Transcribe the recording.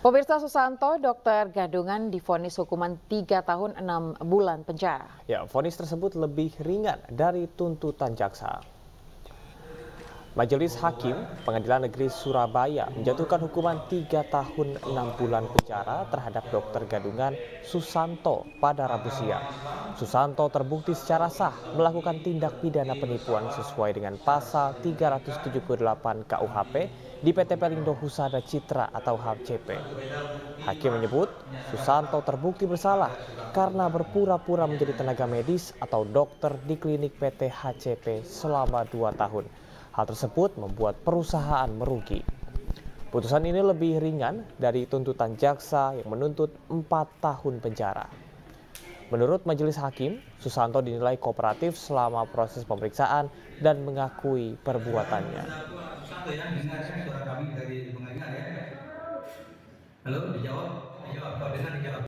Pemirsa Susanto, dokter gadungan divonis hukuman 3 tahun 6 bulan penjara. Ya, vonis tersebut lebih ringan dari tuntutan jaksa. Majelis Hakim Pengadilan Negeri Surabaya menjatuhkan hukuman 3 tahun 6 bulan penjara terhadap dokter gadungan Susanto pada Rabu siang. Susanto terbukti secara sah melakukan tindak pidana penipuan sesuai dengan pasal 378 KUHP di PT Pelindo Husada Citra atau HCP. Hakim menyebut Susanto terbukti bersalah karena berpura-pura menjadi tenaga medis atau dokter di klinik PT HCP selama 2 tahun. Hal tersebut membuat perusahaan merugi. Putusan ini lebih ringan dari tuntutan jaksa yang menuntut 4 tahun penjara. Menurut Majelis Hakim, Susanto dinilai kooperatif selama proses pemeriksaan dan mengakui perbuatannya. Halo, dijawab.